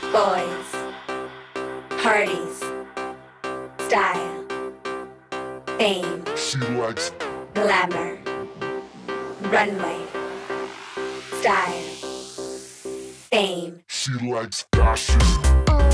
boys, parties, style, fame, She likes glamour, runway, style, fame. She likes fashion. Oh,